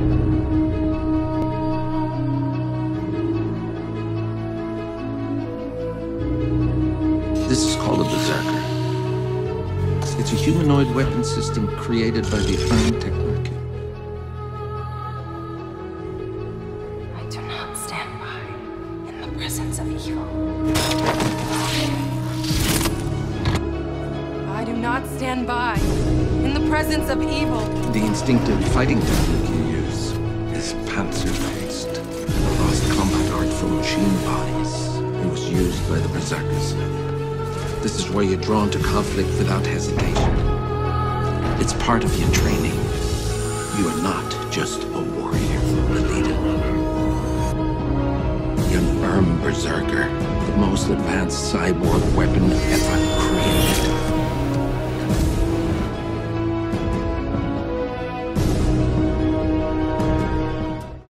This is called a Berserker. It's a humanoid weapon system created by the Urm Berserker. I do not stand by in the presence of evil. I do not stand by in the presence of evil. The instinctive fighting technique you use is panzer-based, a lost combat art from machine bodies. It was used by the Berserkers. This is where you're drawn to conflict without hesitation. It's part of your training. You are not just a warrior, Alita. You're an Urm Berserker, the most advanced cyborg weapon ever created.